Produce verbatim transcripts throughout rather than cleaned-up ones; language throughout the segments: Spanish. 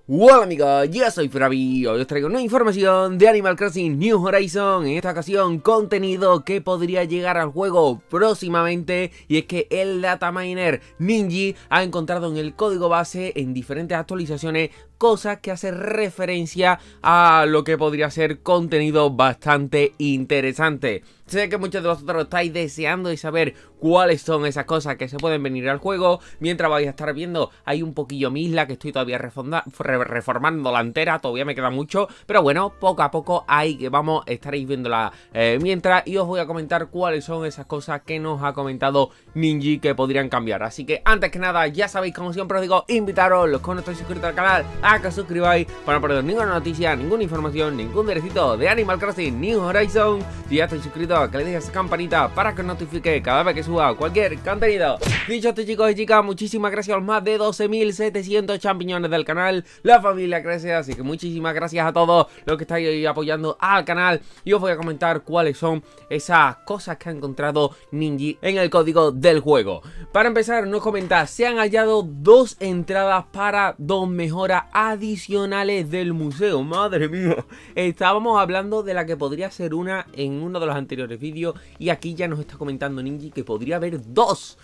Hola amigos, yo soy Fravi, hoy os traigo una información de Animal Crossing New Horizons. En esta ocasión, contenido que podría llegar al juego próximamente. Y es que el dataminer Ninji ha encontrado en el código base, en diferentes actualizaciones, cosas que hacen referencia a lo que podría ser contenido bastante interesante. Sé que muchos de vosotros estáis deseando de saber cuáles son esas cosas que se pueden venir al juego. Mientras vais a estar viendo, hay un poquillo mi isla que estoy todavía reformando la entera, todavía me queda mucho, pero bueno, poco a poco ahí que vamos, estaréis viéndola eh, mientras, y os voy a comentar cuáles son esas cosas que nos ha comentado Ninji que podrían cambiar. Así que antes que nada, ya sabéis, como siempre os digo, invitaros, los que no estáis suscritos al canal, a que os suscribáis para no perder ninguna noticia, ninguna información, ningún directito de Animal Crossing New Horizons. Si ya estáis suscritos, que le deis esa campanita para que os notifique cada vez que suba cualquier contenido. Dicho esto, chicos y chicas, muchísimas gracias a los más de doce mil setecientos champiñones del canal. La familia crece, así que muchísimas gracias a todos los que estáis apoyando al canal. Y os voy a comentar cuáles son esas cosas que ha encontrado Ninji en el código del juego. Para empezar, nos comenta: se han hallado dos entradas para dos mejoras adicionales del museo. Madre mía, estábamos hablando de la que podría ser una en uno de los anteriores vídeos, y aquí ya nos está comentando Ninji que podría haber dos.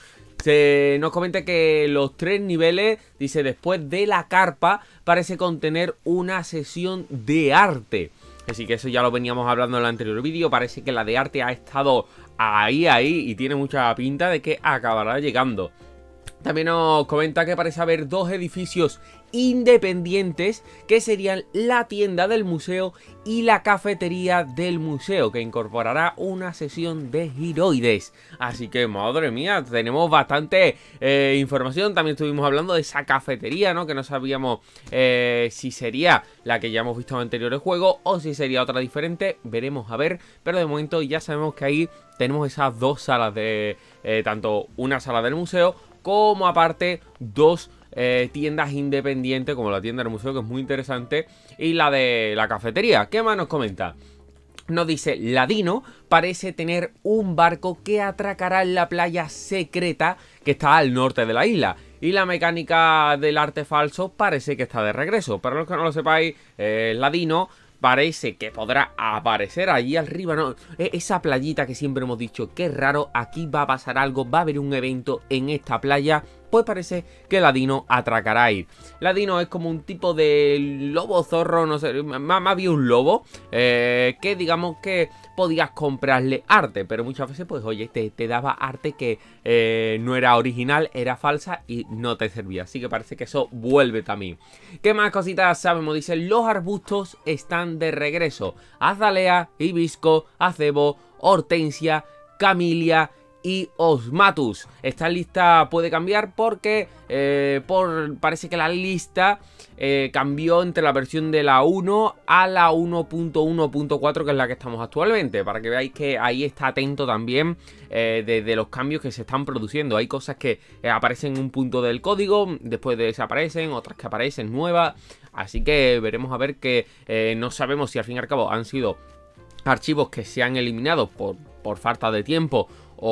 Se nos comenta que los tres niveles, dice, después de la carpa, parece contener una sesión de arte. Así que eso ya lo veníamos hablando en el anterior vídeo. Parece que la de arte ha estado ahí, ahí, y tiene mucha pinta de que acabará llegando. También nos comenta que parece haber dos edificios independientes, que serían la tienda del museo y la cafetería del museo, que incorporará una sesión de giroides. Así que, madre mía, tenemos bastante eh, información. También estuvimos hablando de esa cafetería, ¿no? Que no sabíamos eh, si sería la que ya hemos visto en anteriores juegos o si sería otra diferente. Veremos a ver, pero de momento ya sabemos que ahí tenemos esas dos salas de... Eh, tanto una sala del museo como aparte dos eh, tiendas independientes, como la tienda del museo, que es muy interesante, y la de la cafetería. ¿Qué más nos comenta? Nos dice: Ladino parece tener un barco que atracará en la playa secreta que está al norte de la isla. Y la mecánica del arte falso parece que está de regreso. Para los que no lo sepáis, eh, Ladino parece que podrá aparecer allí arriba, ¿no? Esa playita que siempre hemos dicho, qué raro, aquí va a pasar algo, va a haber un evento en esta playa. Pues parece que Ladino atracará ahí. Ladino es como un tipo de lobo zorro, no sé, más, más bien un lobo, eh, que digamos que podías comprarle arte, pero muchas veces pues oye, te, te daba arte que eh, no era original, era falsa y no te servía. Así que parece que eso vuelve también. ¿Qué más cositas sabemos? Dice: los arbustos están de regreso. Azalea, hibisco, acebo, hortensia, camilia y osmatus. Esta lista puede cambiar porque eh, por, parece que la lista eh, cambió entre la versión de la uno a la uno punto uno punto cuatro, que es la que estamos actualmente, para que veáis que ahí está atento también eh, de, de los cambios que se están produciendo. Hay cosas que eh, aparecen en un punto del código, después desaparecen, otras que aparecen nuevas, así que veremos a ver, que eh, no sabemos si al fin y al cabo han sido archivos que se han eliminado por, por falta de tiempo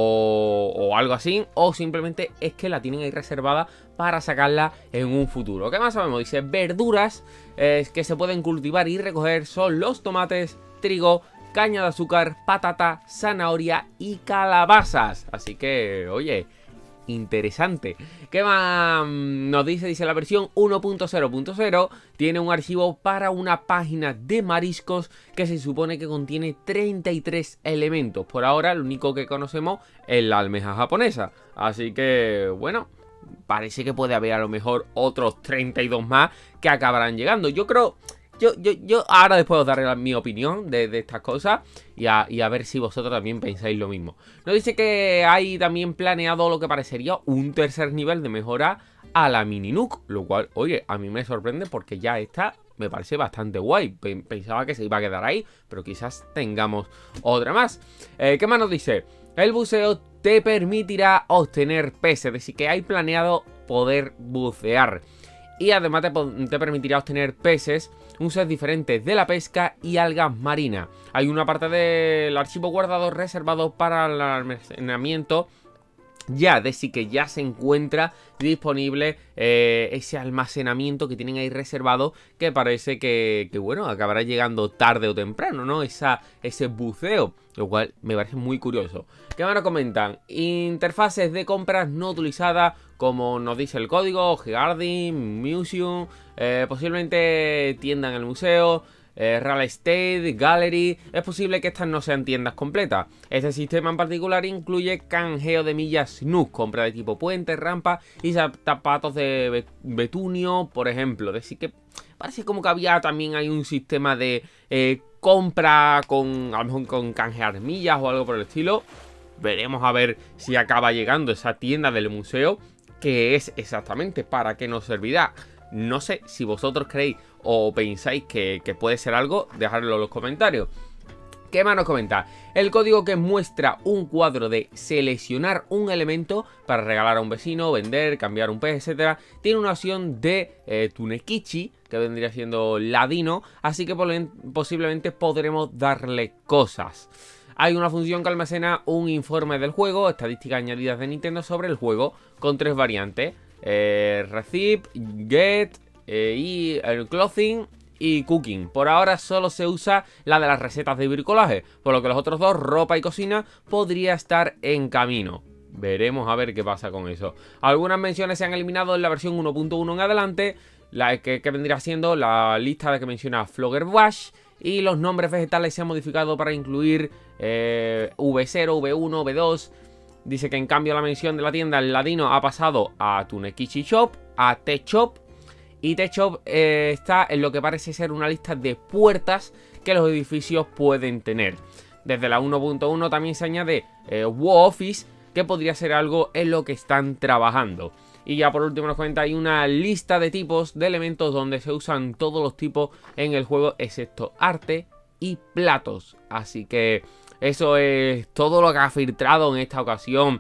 O, o algo así, o simplemente es que la tienen ahí reservada para sacarla en un futuro. ¿Qué más sabemos? Dice: verduras eh, que se pueden cultivar y recoger son los tomates, trigo, caña de azúcar, patata, zanahoria y calabazas. Así que, oye, interesante. ¿Qué más nos dice? Dice: la versión uno punto cero punto cero tiene un archivo para una página de mariscos que se supone que contiene treinta y tres elementos. Por ahora, lo único que conocemos es la almeja japonesa. Así que, bueno, parece que puede haber a lo mejor otros treinta y dos más que acabarán llegando. Yo creo... Yo, yo, yo ahora después os daré la, mi opinión de, de estas cosas y a, y a ver si vosotros también pensáis lo mismo. Nos dice que hay también planeado lo que parecería un tercer nivel de mejora a la Mini Nook, lo cual, oye, a mí me sorprende porque ya esta me parece bastante guay. Pensaba que se iba a quedar ahí, pero quizás tengamos otra más. Eh, ¿Qué más nos dice? El buceo te permitirá obtener peces, es decir, que hay planeado poder bucear. Y además te, te permitirá obtener peces, un set diferente de la pesca y algas marinas. Hay una parte del archivo guardado reservado para el almacenamiento ya decir que ya se encuentra disponible eh, ese almacenamiento que tienen ahí reservado, que parece que, que bueno, acabará llegando tarde o temprano, ¿no? Esa, ese buceo, lo cual me parece muy curioso. ¿Qué más nos comentan? Interfaces de compras no utilizadas, como nos dice el código, Garden, Museum, eh, posiblemente tienda en el museo, Eh, Real Estate, Gallery. Es posible que estas no sean tiendas completas. Este sistema en particular incluye canjeo de millas N U C, compra de tipo puente, rampa y zapatos de betunio, por ejemplo. Es decir, que parece como que había también hay un sistema de eh, compra con, a lo mejor con canjear millas o algo por el estilo. Veremos a ver si acaba llegando esa tienda del museo, que es exactamente para qué nos servirá. No sé si vosotros creéis o pensáis que, que puede ser algo, dejadlo en los comentarios. ¿Qué más nos comenta? El código que muestra un cuadro de seleccionar un elemento para regalar a un vecino, vender, cambiar un pez, etcétera, tiene una opción de eh, Tunekichi, que vendría siendo ladino, así que posiblemente podremos darle cosas. Hay una función que almacena un informe del juego, estadísticas añadidas de Nintendo sobre el juego, con tres variantes. Eh, Receive, Get eh, y el Clothing y Cooking. Por ahora solo se usa la de las recetas de bricolaje, por lo que los otros dos, ropa y cocina, podría estar en camino. Veremos a ver qué pasa con eso. Algunas menciones se han eliminado en la versión uno punto uno en adelante, la que, que vendría siendo la lista de que menciona Flogger Wash, y los nombres vegetales se han modificado para incluir eh, V cero, V uno, V dos. Dice que en cambio la mención de la tienda El Ladino ha pasado a Tunekichi Shop, a T-Shop. Y T-Shop eh, está en lo que parece ser una lista de puertas que los edificios pueden tener. Desde la uno punto uno también se añade eh, WoW Office, que podría ser algo en lo que están trabajando. Y ya por último nos cuenta, hay una lista de tipos de elementos donde se usan todos los tipos en el juego, excepto arte y platos. Así que eso es todo lo que ha filtrado en esta ocasión.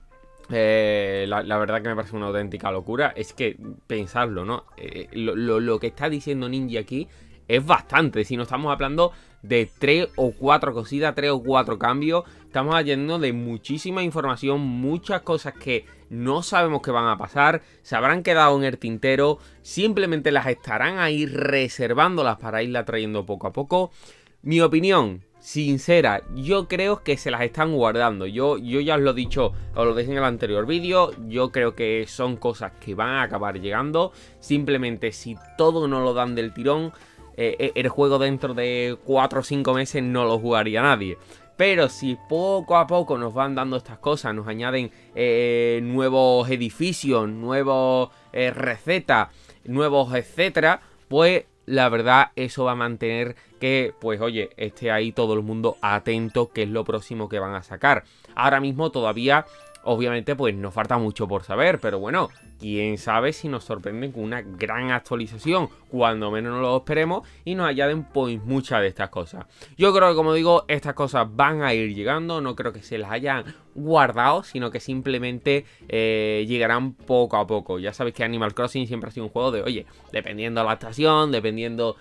Eh, la, la verdad que me parece una auténtica locura. Es que pensarlo, ¿no? Eh, lo, lo, lo que está diciendo Ninja aquí es bastante. Si no estamos hablando de tres o cuatro cositas, tres o cuatro cambios. Estamos hablando de muchísima información, muchas cosas que no sabemos que van a pasar. Se habrán quedado en el tintero. Simplemente las estarán ahí reservándolas para irla trayendo poco a poco. Mi opinión sincera, yo creo que se las están guardando. Yo, yo ya os lo he dicho, os lo dije en el anterior vídeo. Yo creo que son cosas que van a acabar llegando. Simplemente si todo no lo dan del tirón, eh, el juego dentro de cuatro o cinco meses no lo jugaría nadie. Pero si poco a poco nos van dando estas cosas, nos añaden eh, nuevos edificios, nuevas eh, recetas, nuevos etcétera, pues la verdad eso va a mantener que, pues oye, esté ahí todo el mundo atento, que es lo próximo que van a sacar. Ahora mismo todavía, obviamente, pues nos falta mucho por saber, pero bueno, quién sabe si nos sorprenden con una gran actualización, cuando menos no lo esperemos, y nos añaden pues muchas de estas cosas. Yo creo que, como digo, estas cosas van a ir llegando, no creo que se las hayan guardado, sino que simplemente eh, llegarán poco a poco. Ya sabéis que Animal Crossing siempre ha sido un juego de, oye, dependiendo de la estación, dependiendo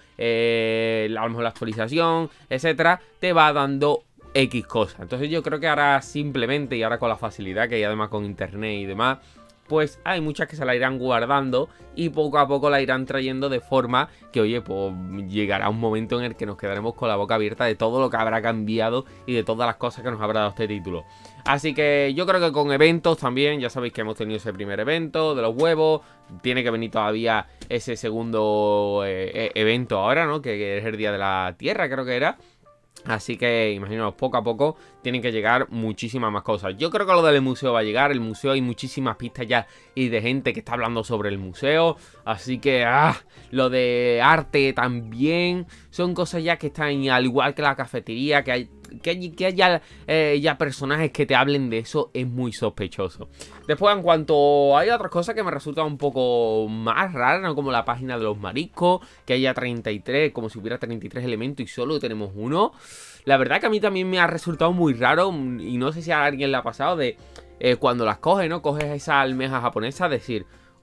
eh, a lo mejor la actualización, etcétera, te va dando X cosas. Entonces yo creo que ahora simplemente, y ahora con la facilidad que hay además con internet y demás, pues hay muchas que se la irán guardando y poco a poco la irán trayendo, de forma que, oye, pues llegará un momento en el que nos quedaremos con la boca abierta de todo lo que habrá cambiado y de todas las cosas que nos habrá dado este título. Así que yo creo que con eventos también, ya sabéis que hemos tenido ese primer evento de los huevos, tiene que venir todavía ese segundo eh, evento ahora, ¿no? Que es el Día de la Tierra, creo que era. Así que imaginaos, poco a poco tienen que llegar muchísimas más cosas. Yo creo que lo del museo va a llegar. El museo hay muchísimas pistas ya y de gente que está hablando sobre el museo. Así que ah, lo de arte también. Son cosas ya que están, al igual que la cafetería, que hay... Que, que haya eh, ya personajes que te hablen de eso es muy sospechoso. Después, en cuanto hay otras cosas que me resultan un poco más raras, ¿no? Como la página de los mariscos, que haya treinta y tres, como si hubiera treinta y tres elementos y solo tenemos uno. La verdad que a mí también me ha resultado muy raro, y no sé si a alguien le ha pasado de eh, cuando las coges, ¿no? Coges esa almeja japonesa, decir,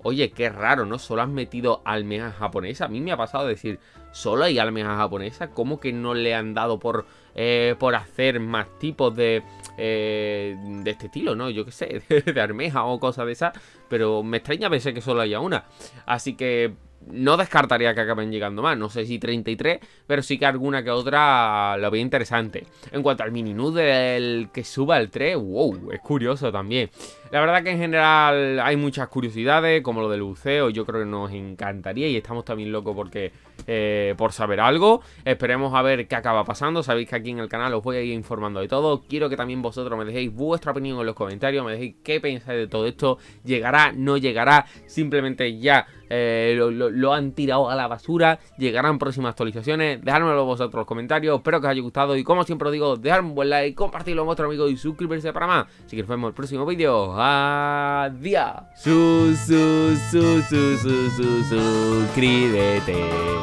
oye, qué raro, ¿no? Solo has metido almeja japonesa. A mí me ha pasado de decir, solo hay almeja japonesa. ¿Cómo que no le han dado por, eh, por hacer más tipos de, eh, de este estilo, ¿no? Yo qué sé, de, de almeja o cosas de esas. Pero me extraña pensar que solo haya una. Así que no descartaría que acaben llegando más. No sé si treinta y tres, pero sí que alguna que otra lo veo interesante. En cuanto al mini nude del que suba el tres, wow, es curioso también. La verdad que en general hay muchas curiosidades, como lo del buceo, yo creo que nos encantaría y estamos también locos porque, eh, por saber algo. Esperemos a ver qué acaba pasando. Sabéis que aquí en el canal os voy a ir informando de todo. Quiero que también vosotros me dejéis vuestra opinión en los comentarios, me dejéis qué pensáis de todo esto. ¿Llegará? ¿No llegará? Simplemente ya eh, lo, lo, lo han tirado a la basura. ¿Llegarán próximas actualizaciones? Dejádmelo vosotros en los comentarios. Espero que os haya gustado y como siempre os digo, dejadme un buen like, compartirlo con vuestros amigos y suscribirse para más. Así que nos vemos en el próximo vídeo. Adiós. Su, su, su, su, su, su, suscríbete.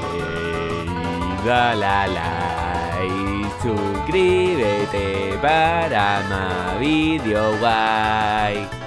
Dale a like. Suscríbete para más vídeos guay.